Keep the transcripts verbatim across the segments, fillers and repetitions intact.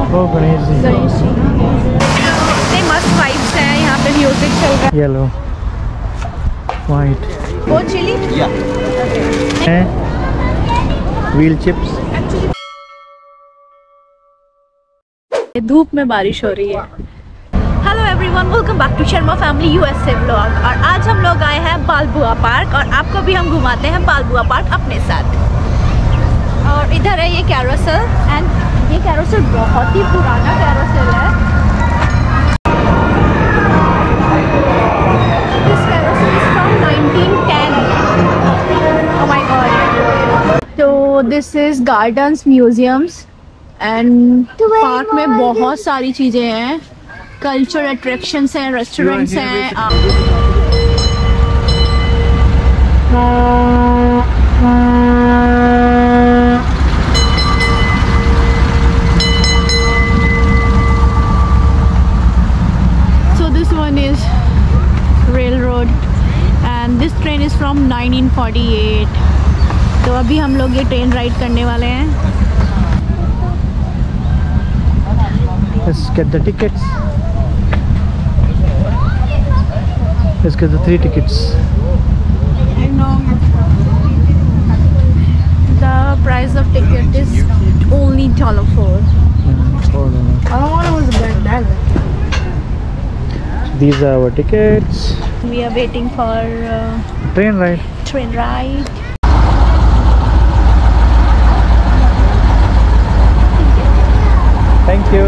ओ गणेश जी, गणेश जी इतने मस्त वाइब्स हैं। यहाँ पे म्यूजिक चल रहा है। येलो वाइट वो चिली है, व्हील चिप्स। धूप में बारिश हो रही है। Hello everyone, welcome back to Sharma family USA vlog. और आज हम लोग आए हैं बालबुआ पार्क और आपको भी हम घुमाते हैं बालबुआ पार्क अपने साथ। और इधर है ये कैरोसेल एंड ये कैरोसेल बहुत ही पुराना कैरोसेल है। This carousel is from nineteen ten. Oh my God. तो this is gardens museums and park में बहुत सारी चीजें हैं। कल्चर अट्रैक्शंस हैं, रेस्टोरेंट्स हैं। So this one is railroad and this train is from nineteen forty-eight. तो अभी हम लोग ये ट्रेन राइड करने वाले हैं। Let's get the tickets. Let's get the three tickets. The price of ticket is only dollar four. Yeah, four dollars. I don't want to use a bag bag. These are our tickets. We are waiting for uh, Train ride. train ride. Thank you.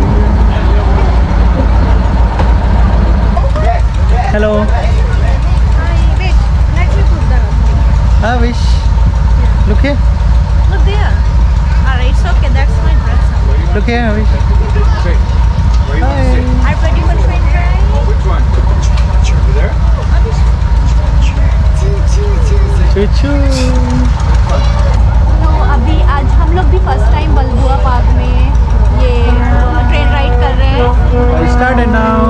Hello. Hi, wait. Let me put that up. Hi, Vish. Look here. Look there. Alright, it's okay. That's my dress. Look here, Vish. Hi. Are you ready for train ride? Which one? Over there? Choo choo. तो अभी आज हम लोग भी first time बालबुआ park में ये train ride कर रहे हैं। We started now.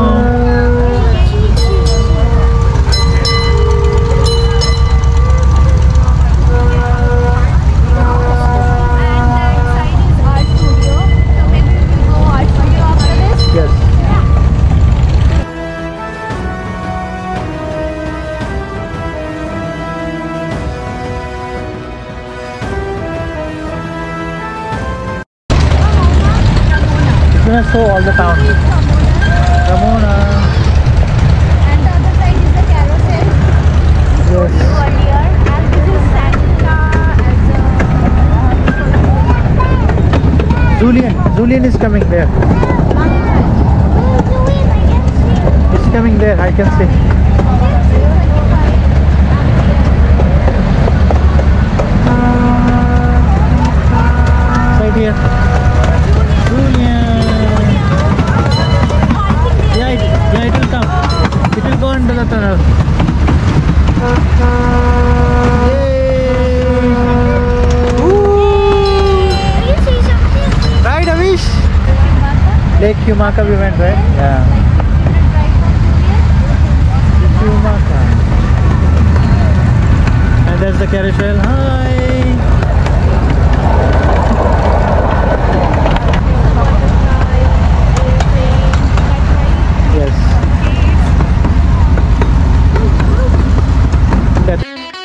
Gonna show all the town. Ramona. And the other side is the carousel. Yes. Earlier, and this is Santa as a Julian. Julian is coming there. He's coming there. I can see. Right here. Julian. Yeah, it, yeah, it will come. It will go into the tunnel. Yay! Woo! Right, Avish? Lake Humaka we went, right? Yeah. Humaka. And there's the carousel. Hi! Yes. That.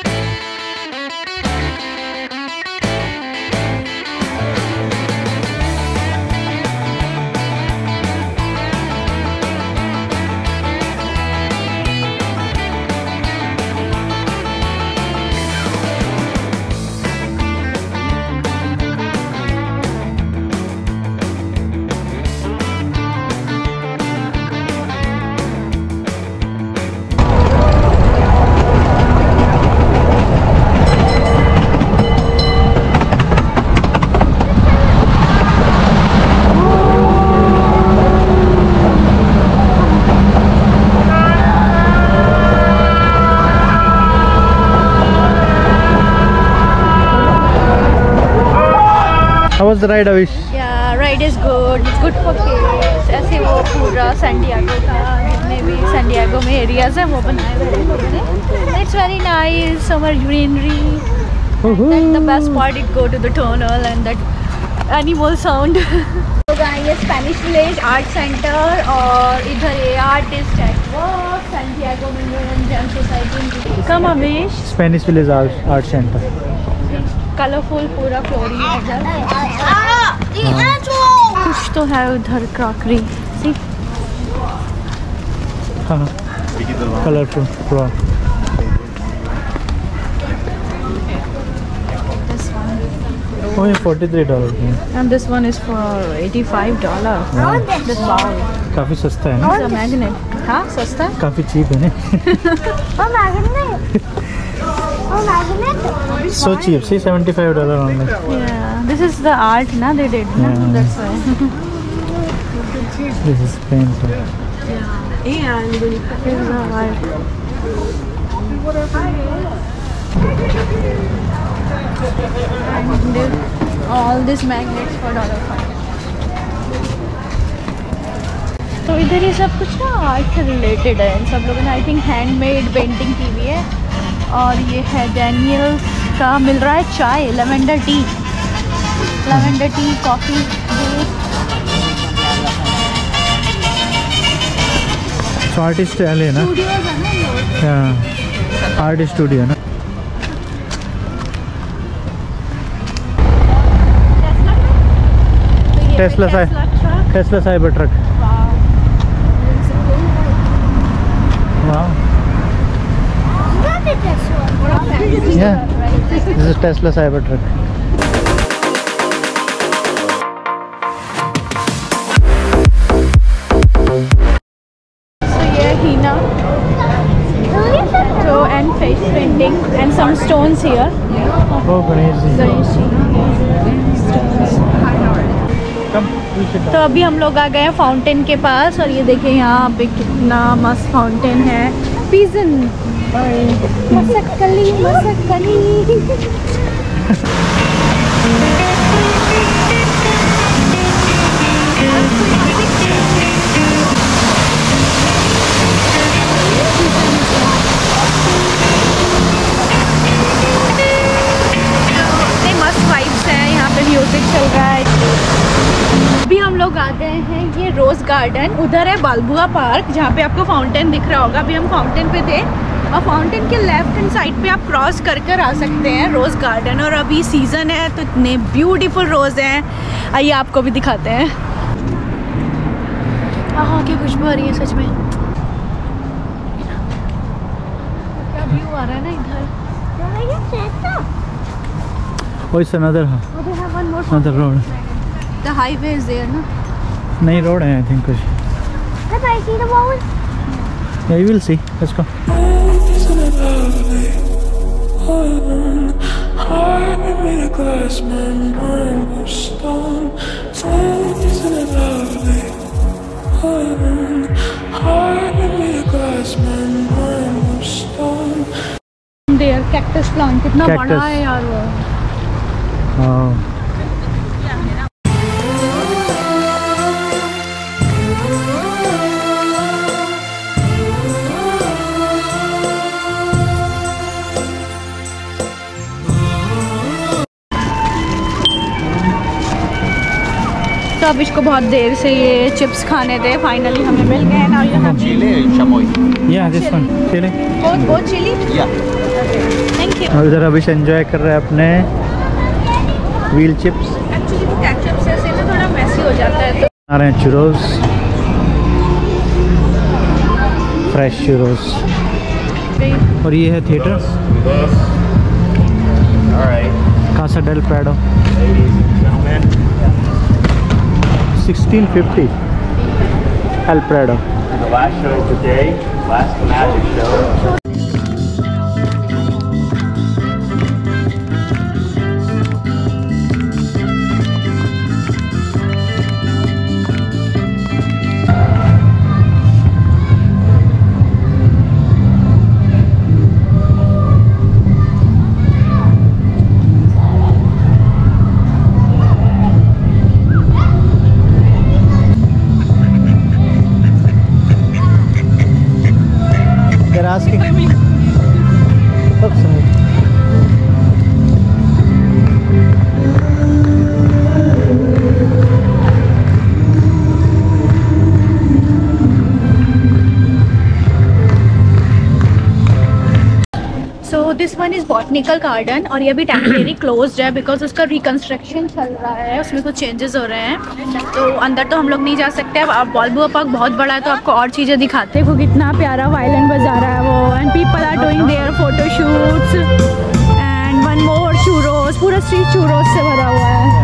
How was the ride, Avish? Yeah, ride is good. It's good for kids. ऐसे वो पूरा San Diego का जितने भी San Diego में areas हैं वो बनाए हुए हैं लोगों ने। It's very nice. Summer greenery. Woohoo. Then the best part is go to the tunnel and that animal sound. So guys, ये स्पेनिश विलेज आर्ट सेंटर और इधर ये artist at work Santiago museum society. Come अवेश Spanish village art centre. Colourful पूरा flooring है इधर। कुछ तो है उधर क्रॉकरी सी। हाँ colourful floor. Oh, yeah, forty-three dollars. And this one is for eighty-five dollars. Wow. This bowl. काफी सस्ता है ना? It's a magnet. हाँ सस्ता है? काफी चीप है ना? Oh magnet. Oh magnet. So cheap. See, seventy-five dollars only. Yeah. This is the art, na they did. Na? Yeah. That's why. This is painting. And this is the art. And all these magnets for dollar five. तो इधर ये सब कुछ ना art से related है इन सब लोगों ने आई थिंक हैंडमेड पेंटिंग की हुई है। और ये है डैनियल्स का मिल रहा है चाय lavender tea lavender tea coffee juice. So artist है ना? स्टूडियोज है ना ये। हाँ आर्ट स्टूडियो ना। Tesla Tesla Cybertruck. Wow. Yeah, this is Tesla Cybertruck. So yeah, Hina. So and face painting and some stones here. Oh, Ganesh ji. Ganesh ji. Come, we should. तो अभी हम लोग आ गए हैं fountain के पास और ये देखिए यहाँ पे कितना मस्त फाउंटेन है। पिजन मसक्कली मसक्कली। इतने मस्त वाइब्स हैं, यहाँ पे म्यूजिक चल रहा है। अभी हम लोग आ गए हैं ये रोज़ गार्डन। उधर है बालबुआ पार्क जहाँ पे आपको फाउंटेन दिख रहा होगा। अभी हम फाउंटेन पे थे और फाउंटेन के लेफ्ट हैंड साइड पे आप क्रॉस कर कर आ सकते हैं रोज़ गार्डन। और अभी सीज़न है तो इतने ब्यूटीफुल रोज़ हैं, आइए आपको भी दिखाते हैं। हाँ क्या खुशबू आ रही है सच में। क्या व्यू आ रहा है ना इधर। Oh, it's another another road. The highway is there ना। नई रोड है I think कुछ। Can I see the wall? Yeah, you will see. Let's go. Isn't it lovely? Heart made of glass, my mind of stone. Isn't it lovely? Heart made of glass, my mind of stone. There cactus plant कितना Cactus. बड़ा है यार वो। Oh. तो अब इसको बहुत देर से ये चिप्स खाने थे, फाइनली हमें मिल गए ना। यहाँ Chile and chamoy. Yeah, this one. Chile. बहुत बहुत चिली। Yeah. Thank you. और इधर अभी से एंजॉय कर रहे हैं अपने व्हील चिप्स। एक्चुअली वो केचप से ऐसे ना थोड़ा मैसी हो जाता है तो। आ रहे हैं चुरोस, फ्रेश चुरोस। और ये है theatre All right. Casa del Prado. Ladies and gentlemen. sixteen fifty El Prado. The last show of the day, last magic show. They're asking. One is botanical garden और ये भी temporary closed है because उसका reconstruction चल रहा है, उसमें कुछ चेंजेस हो रहे हैं, तो अंदर तो हम लोग नहीं जा सकते। अब आप बालबुआ पार्क बहुत बड़ा है तो आपको और चीज़ें दिखाते हैं। वो कितना प्यारा वायलिन बजा रहा है वो, and people are doing there photo shoots and one more churros, पूरा स्ट्रीट चूरोस से भरा हुआ है।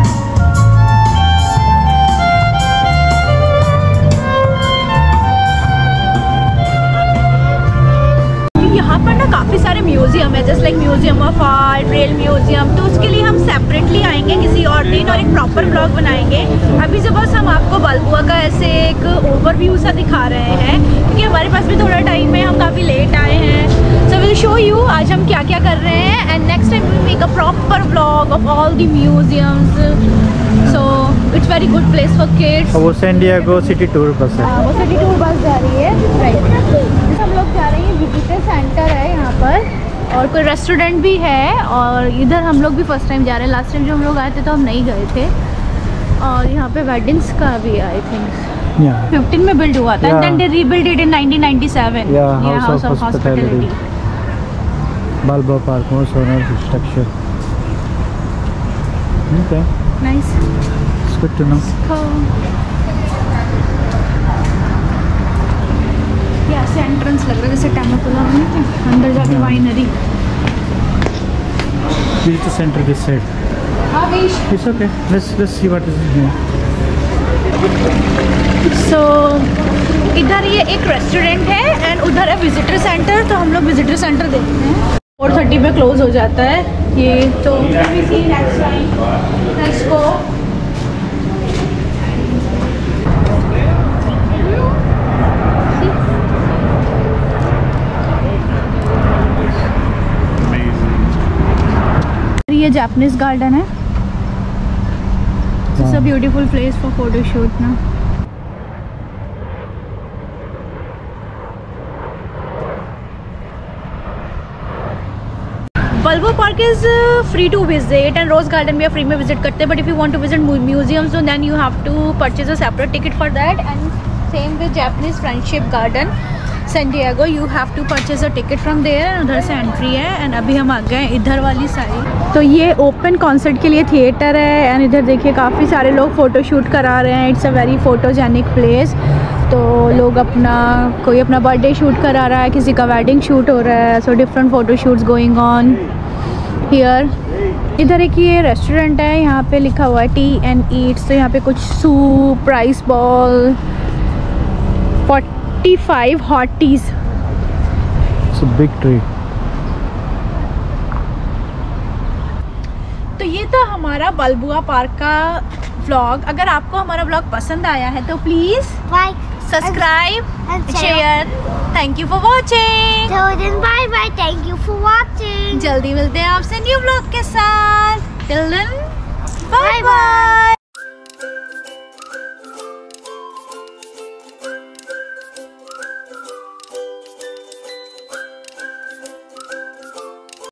यहाँ पर ना काफ़ी सारे म्यूजियम है, just like museum of art, rail museum, तो उसके लिए हम सेपरेटली आएंगे किसी और दिन और एक प्रॉपर ब्लॉग बनाएंगे। अभी जो बस हम आपको बालबुआ का ऐसे एक ओवरव्यू सा दिखा रहे हैं क्योंकि हमारे पास भी थोड़ा टाइम है, हम काफ़ी लेट आए हैं। सो विल शो यू आज हम क्या क्या कर रहे हैं and next time we make a proper blog of all the museums. So it's very good place for kids. वो San Diego city tour bus है। हाँ, वो सिटी टूर बस जा रही है, राइट। हम लोग जा रहे हैं, विजिटर सेंटर है यहाँ पर और कोई रेस्टोरेंट भी है और इधर हम लोग भी फर्स्ट टाइम जा रहे हैं। लास्ट टाइम जो हम लोग आए थे तो हम नहीं गए थे। और यहाँ पे वेडिंग्स का भी आई थिंक फिफ्टीन में बिल्ड हुआ था and then they rebuild it in nineteen ninety seven. या ये house of hospitality, Balboa park most honoured structure. Okay, nice, it's good to know. ये ऐसे एंट्रेंस लग रहा है जैसे टेम्पल में थे, अंदर जाके winery. Visit the center this side. हाँ wish. It's okay. Let's let's see what is here. So so, इधर ये एक रेस्टोरेंट है एंड उधर है विजिटर सेंटर, तो हम लोग विजिटर सेंटर देखते हैं। फोर थर्टी पे क्लोज हो जाता है ये, तो नेक्स्ट को ये जापानीज गार्डन है। It's a beautiful place for photo shoot ना। Balboa park is free to visit and rose garden भी आप फ्री में विजिट करते हैं, but if you want to visit museums then you have to purchase a separate ticket for that. And same with Japanese friendship garden San Diego, you have to purchase a ticket from there, उधर से entry है। And अभी हम आ गए इधर वाली side, तो ये ओपन कॉन्सर्ट के लिए थिएटर है। एंड इधर देखिए काफ़ी सारे लोग फ़ोटो शूट करा रहे हैं। It's a very photogenic place, तो लोग अपना कोई अपना बर्थडे शूट करा रहा है, किसी का वेडिंग शूट हो रहा है, so different photo shoots going on here. इधर एक ये रेस्टोरेंट है, यहाँ पे लिखा हुआ है टी एंड ईट्स, तो यहाँ पे कुछ soup, rice ball, forty five hot teas. It's a big tree. तो ये था हमारा बालबुआ पार्क का व्लॉग। अगर आपको हमारा व्लॉग पसंद आया है तो please Like, subscribe, and share. Share. Thank you for watching. till then, bye bye. Thank you for watching. जल्दी मिलते हैं आपसे न्यू व्लॉग के साथ। Till then, bye bye.